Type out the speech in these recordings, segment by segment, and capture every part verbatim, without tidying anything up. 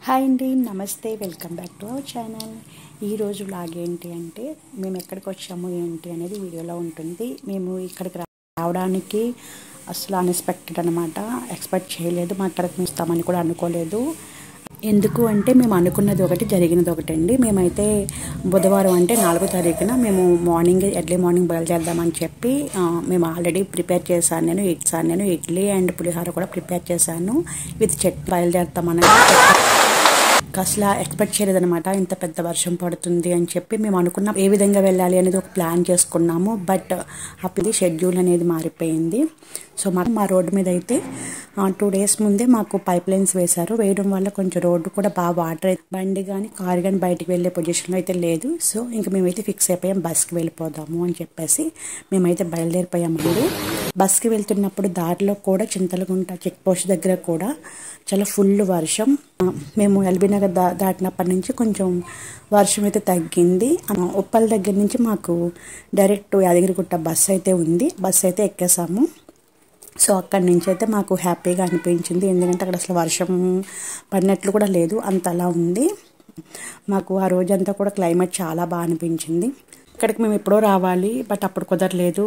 Hi అండి, నమస్తే. Welcome back to our channel. ఈరోజు వ్లాగ్ ఏంటి అంటే మేము ఎక్కడికి వచ్చాము ఏంటి అనేది వీడియోలో ఉంటుంది. మేము ఇక్కడికి రావడానికి అసలు అన్ఎక్స్పెక్టెడ్ అనమాట. ఎక్స్పెక్ట్ చేయలేదు, మా ఇక్కడికి వస్తామని కూడా అనుకోలేదు. ఎందుకు అంటే మేము అనుకున్నది ఒకటి, జరిగినది ఒకటి అండి. మేమైతే బుధవారం అంటే నాలుగో తారీఖున మేము మార్నింగ్ ఎర్లీ మార్నింగ్ బయలుదేరదామని చెప్పి మేము ఆల్రెడీ ప్రిపేర్ చేశాను. నేను ఇచ్చాను నేను ఇడ్లీ అండ్ పులిహోర కూడా ప్రిపేర్ చేశాను. విత్ చెట్ బయలుదేరుతామని అసలు ఎక్స్పెక్ట్ చేయలేదనమాట. ఇంత పెద్ద వర్షం పడుతుంది అని చెప్పి మేము అనుకున్నాం. ఏ విధంగా వెళ్ళాలి అనేది ఒక ప్లాన్ చేసుకున్నాము. బట్ అప్పుడు షెడ్యూల్ అనేది మారిపోయింది. సో మాకు మా రోడ్డు మీద అయితే టూ డేస్ ముందే మాకు పైప్ లైన్స్ వేశారు. వేయడం వల్ల కొంచెం రోడ్డు కూడా బాగా వాటర్, బండి కానీ కారు కానీ బయటికి వెళ్ళే పొజిషన్లో అయితే లేదు. సో ఇంకా మేమైతే ఫిక్స్ అయిపోయాం, బస్కి వెళ్ళిపోదాము అని చెప్పేసి మేమైతే బయలుదేరిపోయామండి. బస్కి వెళ్తున్నప్పుడు దారిలో కూడా చింతలగుంట చెక్ పోస్ట్ దగ్గర కూడా చాలా ఫుల్ వర్షం. మేము ఎల్బీ నగర్ దా దాటినప్పటి నుంచి కొంచెం వర్షం అయితే తగ్గింది. ఉప్పల్ దగ్గర నుంచి మాకు డైరెక్ట్ యాదగిరిగుట్ట బస్సు అయితే ఉంది. బస్సు అయితే ఎక్కేసాము. సో అక్కడి నుంచి అయితే మాకు హ్యాపీగా అనిపించింది. ఎందుకంటే అక్కడ అసలు వర్షం పడినట్లు కూడా లేదు, అంత అలా ఉంది. మాకు ఆ రోజంతా కూడా క్లైమేట్ చాలా బాగా అనిపించింది. ఇక్కడికి మేము ఎప్పుడో రావాలి, బట్ అప్పుడు కుదరలేదు.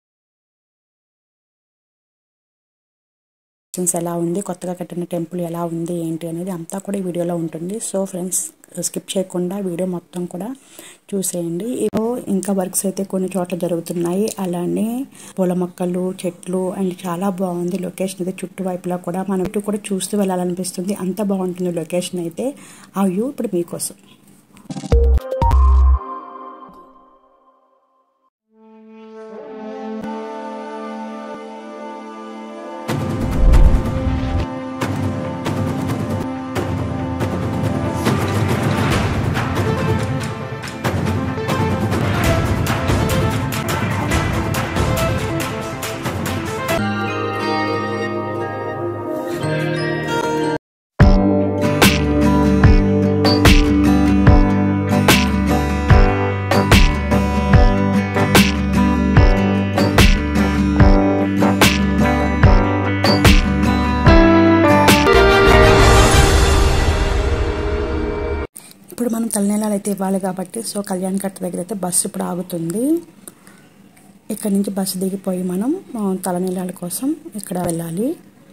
ఎలా ఉంది, కొత్తగా కట్టిన టెంపుల్ ఎలా ఉంది ఏంటి అనేది అంతా కూడా ఈ వీడియోలో ఉంటుంది. సో ఫ్రెండ్స్, స్కిప్ చేయకుండా వీడియో మొత్తం కూడా చూసేయండి. ఇంకా వర్క్స్ అయితే కొన్ని చోట్ల జరుగుతున్నాయి. అలానే పూల మొక్కలు, చెట్లు అండ్ చాలా బాగుంది లొకేషన్ అయితే. చుట్టువైపులా కూడా మనం ఇటు కూడా చూస్తూ వెళ్ళాలనిపిస్తుంది, అంత బాగుంటుంది లొకేషన్ అయితే. ఆ వ్యూ ఇప్పుడు మీకోసం. ఇప్పుడు మనం తలనీలాలు అయితే ఇవ్వాలి కాబట్టి సో కళ్యాణ్ కట్ట దగ్గర అయితే బస్సు ఇప్పుడు ఆగుతుంది. ఇక్కడ నుంచి బస్సు దిగిపోయి మనం తలనీలాల కోసం ఇక్కడ వెళ్ళాలి.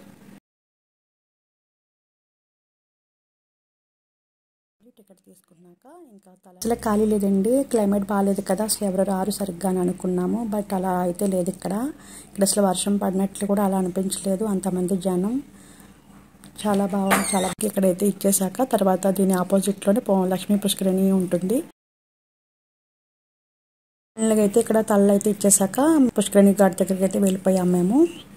టికెట్ తీసుకున్నాక ఇంకా తల అసలు ఖాళీ లేదండి. క్లైమేట్ బాగాలేదు కదా, అసలు ఎవరు రారు సరిగ్గా అని అనుకున్నాము. బట్ అలా అయితే లేదు. ఇక్కడ ఇక్కడ అసలు వర్షం పడినట్లు కూడా అలా అనిపించలేదు, అంతమంది జనం. చాలా బాగా చాలా ఇక్కడైతే ఇచ్చేసాక తర్వాత దీని ఆపోజిట్లోనే లక్ష్మీ పుష్కరిణి ఉంటుంది. అయితే ఇక్కడ తల్ల అయితే ఇచ్చేసాక పుష్కరిణి ఘాట్ దగ్గరికి అయితే వెళ్ళిపోయాం మేము.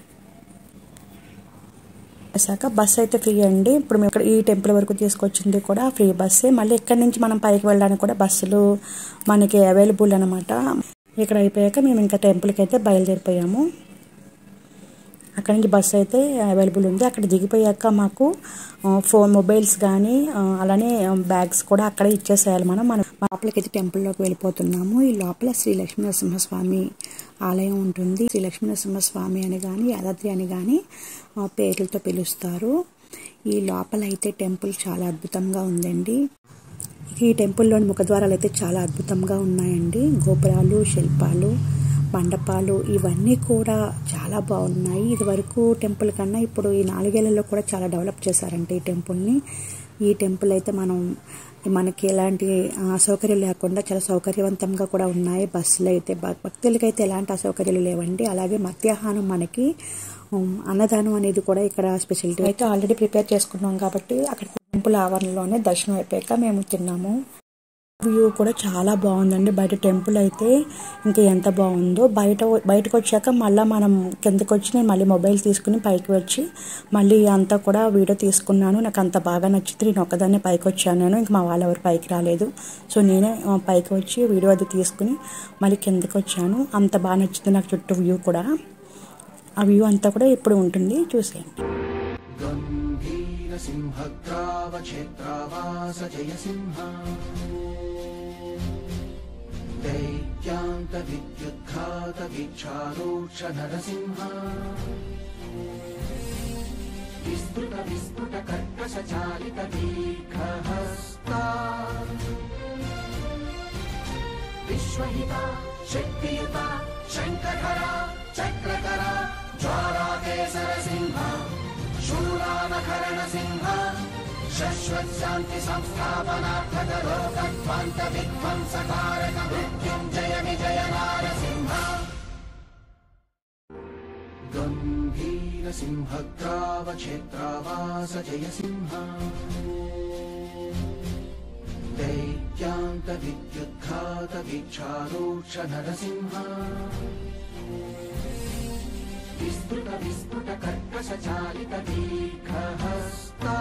వేసాక బస్సు అయితే ఫ్రీ అండి. ఇప్పుడు మేము ఇక్కడ ఈ టెంపుల్ వరకు తీసుకొచ్చింది కూడా ఫ్రీ బస్సే. మళ్ళీ ఇక్కడ నుంచి మనం పైకి వెళ్ళడానికి కూడా బస్సులు మనకి అవైలబుల్ అనమాట. ఇక్కడ అయిపోయాక మేము ఇంకా టెంపుల్కి అయితే బయలుదేరిపోయాము. అక్కడ నుంచి బస్సు అయితే అవైలబుల్ ఉంది. అక్కడ దిగిపోయాక మాకు ఫోన్ మొబైల్స్ కానీ అలానే బ్యాగ్స్ కూడా అక్కడే ఇచ్చేసేయాలి. మనం మనం లోపలికి అయితే టెంపుల్లోకి వెళ్ళిపోతున్నాము. ఈ లోపల శ్రీ లక్ష్మీనరసింహస్వామి ఆలయం ఉంటుంది. శ్రీ లక్ష్మీనరసింహస్వామి అని కానీ యాదాద్రి అని కానీ పేర్లతో పిలుస్తారు. ఈ లోపల అయితే టెంపుల్ చాలా అద్భుతంగా ఉందండి. ఈ టెంపుల్లోని ముఖద్వారాలు అయితే చాలా అద్భుతంగా ఉన్నాయండి. గోపురాలు, శిల్పాలు, మండపాలు ఇవన్నీ కూడా చాలా బాగున్నాయి. ఇది వరకు టెంపుల్ కన్నా ఇప్పుడు ఈ నాలుగేళ్లలో కూడా చాలా డెవలప్ చేశారంటే ఈ టెంపుల్ని. ఈ టెంపుల్ అయితే మనం మనకి ఎలాంటి అసౌకర్యం లేకుండా చాలా సౌకర్యవంతంగా కూడా ఉన్నాయి. బస్సులు అయితే భక్తులకి అయితే ఎలాంటి అసౌకర్యాలు లేవండి. అలాగే మధ్యాహ్నం మనకి అన్నదానం అనేది కూడా ఇక్కడ స్పెషాలిటీ. అయితే ఆల్రెడీ ప్రిపేర్ చేసుకున్నాం కాబట్టి అక్కడ టెంపుల్ ఆవరణలోనే దర్శనం అయిపోయాక మేము తిన్నాము. వ్యూ కూడా చాలా బాగుందండి. బయట టెంపుల్ అయితే ఇంకా ఎంత బాగుందో. బయట బయటకు వచ్చాక మళ్ళీ మనం కిందకు వచ్చి నేను మళ్ళీ మొబైల్ తీసుకుని పైకి వచ్చి మళ్ళీ అంతా కూడా వీడియో తీసుకున్నాను. నాకు అంత బాగా నచ్చింది. నేను ఒక్కదాన్నే పైకి వచ్చాను. నేను ఇంకా మా వాళ్ళు ఎవరు పైకి రాలేదు. సో నేనే పైకి వచ్చి వీడియో అది తీసుకుని మళ్ళీ కిందకి వచ్చాను. అంత బాగా నచ్చింది నాకు చుట్టూ వ్యూ కూడా. ఆ వ్యూ అంతా కూడా ఇప్పుడు ఉంటుంది, చూసేయండి. दैत्यांत विद्युद्घात विचारोक्ष नरसिंह विस्तृत विस्फुट कर्कश चालित दीर्घ विश्वहिता शक्तियुता शंखधरा चक्रकरा ज्वालाकेसर सिंह शूलानखरण सिंह शाश्वत शांति संस्थापनार्थक लोकध्वंस विध्वंसकारक मृत्युंजय विजय नारसिंह गंभीर सिंहग्राव क्षेत्रावास जय सिंह दैत्यांत विद्युद्घात वीक्षारोक्ष नरसिंह विस्तृत विस्फुट कर्कश चालित दीर्घहस्ता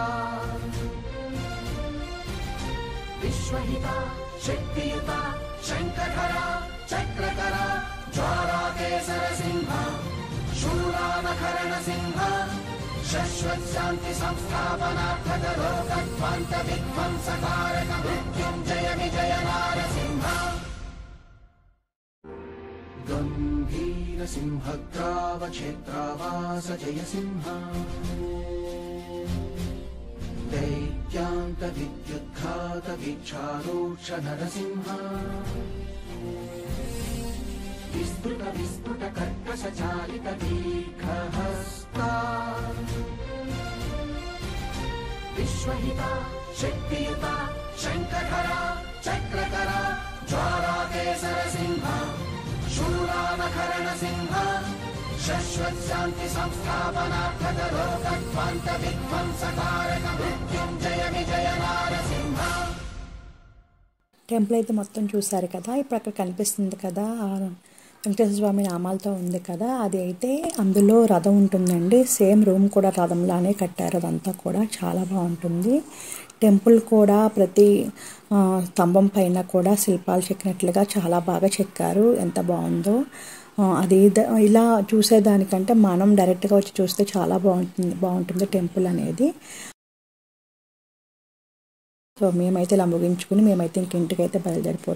विश्वहिता शक्तियुता शंखधरा चक्रकरा ज्वालाकेसर सिंह शूलानखरण सिंह शाश्वत शांति संस्थापनार्थक लोकध्वंस विध्वंसकारक मृत्युंजय विजय नारसिंह गंभीर सिंहग्राव क्षेत्रावास जय सिंह दैत्यांत विद्युद्घात वीक्षारोक्ष नरसिंह विस्तृत विस्फुट कर्कश चालित दीर्घहस्ता विश्वहिता शक्तियुता शंखधरा चक्रकरा ज्वालाकेसर सिंह शूलानखरण सिंह शाश्वत शांति संस्थापनार्थक लोकध्वंस विध्वंसकारक मृत्युंजय विजय नारसिंह టెంపుల్ అయితే మొత్తం చూసారు కదా. ఇప్పుడు అక్కడ కనిపిస్తుంది కదా వెంకటేశ్వర స్వామి నామాలతో ఉంది కదా, అది అయితే అందులో రథం ఉంటుందండి. సేమ్ రూమ్ కూడా రథంలానే కట్టారు. అదంతా కూడా చాలా బాగుంటుంది. టెంపుల్ కూడా ప్రతి స్తంభం పైన కూడా శిల్పాలు చెక్కినట్లుగా చాలా బాగా చెక్కారు. ఎంత బాగుందో అది. ఇలా చూసేదానికంటే మనం డైరెక్ట్గా వచ్చి చూస్తే చాలా బాగుంటుంది బాగుంటుంది టెంపుల్ అనేది. సో మేమైతే ఇలా ముగించుకుని మేమైతే ఇంక ఇంటికైతే బయలుదేరిపోతాం.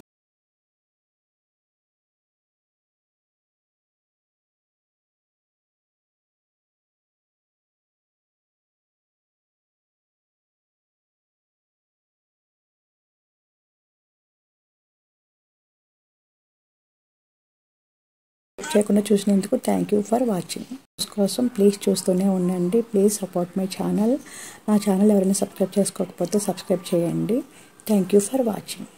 చేయకుండా చూసినందుకు థ్యాంక్ యూ ఫర్ వాచింగ్. కోసం ప్లీజ్ చూస్తూనే ఉండండి. Please support my channel. నా ఛానల్ ఎవరైనా సబ్స్క్రైబ్ చేసుకోకపోతే సబ్స్క్రైబ్ చేయండి. Thank you for watching.